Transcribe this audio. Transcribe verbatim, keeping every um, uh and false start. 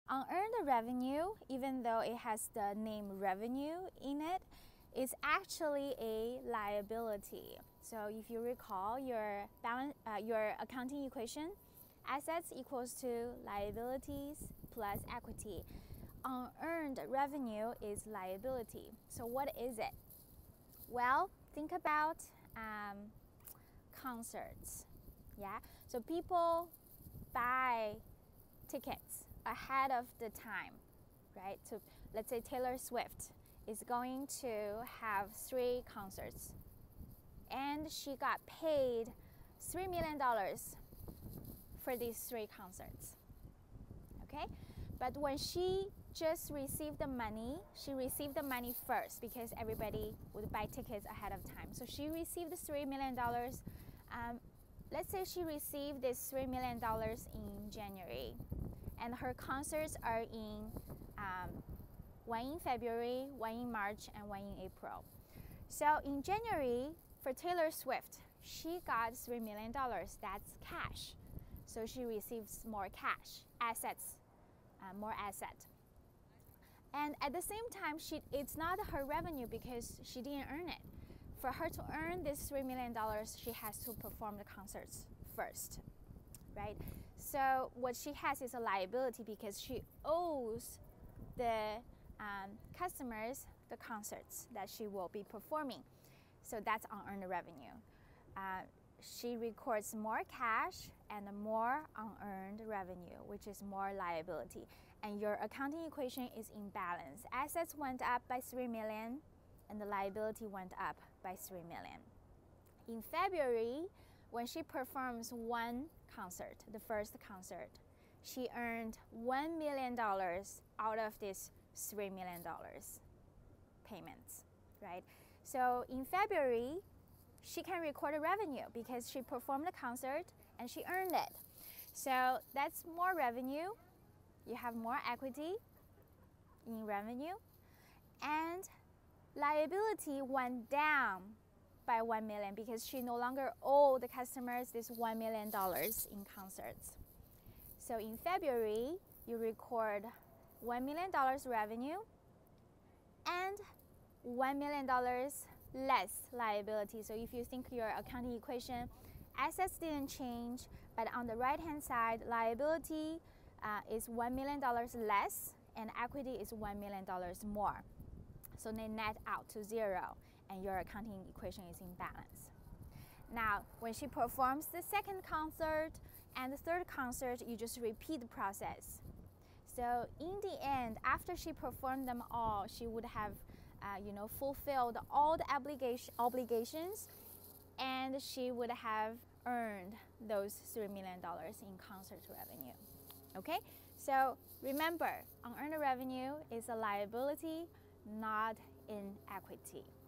Unearned revenue, even though it has the name revenue in it, is actually a liability. So if you recall your balance, uh, your accounting equation, assets equals to liabilities plus equity. Unearned revenue is liability. So what is it? Well, think about um, concerts. Yeah, so people buy tickets ahead of the time, right? So let's say Taylor Swift is going to have three concerts and she got paid three million dollars for these three concerts, okay? But when she just received the money, she received the money first because everybody would buy tickets ahead of time. So she received the three million dollars. Um, let's say she received this three million dollars in January, and her concerts are in um, one in February, one in March, and one in April. So in January, for Taylor Swift, she got three million dollars. That's cash. So she receives more cash, assets, uh, more asset. And at the same time, she, it's not her revenue because she didn't earn it. For her to earn this three million dollars, she has to perform the concerts first, right? So what she has is a liability because she owes the um, customers the concerts that she will be performing. So that's unearned revenue. Uh, she records more cash and more unearned revenue, which is more liability. And your accounting equation is in balance. Assets went up by three million and the liability went up by three million. In February, when she performs one concert, the first concert, she earned one million dollars out of this three million dollars payments, right? So in February, she can record a revenue because she performed the concert and she earned it. So that's more revenue. You have more equity in revenue, and liability went down by one million because she no longer owed the customers this one million dollars in concerts. So in February, you record one million dollars revenue and one million dollars less liability. So if you think your accounting equation, assets didn't change, but on the right hand side, liability uh, is one million dollars less and equity is one million dollars more. So they net out to zero and your accounting equation is in balance. Now, when she performs the second concert and the third concert, you just repeat the process. So in the end, after she performed them all, she would have uh, you know, fulfilled all the obligation, obligations, and she would have earned those three million dollars in concert revenue. Okay, so remember, unearned revenue is a liability, not in equity.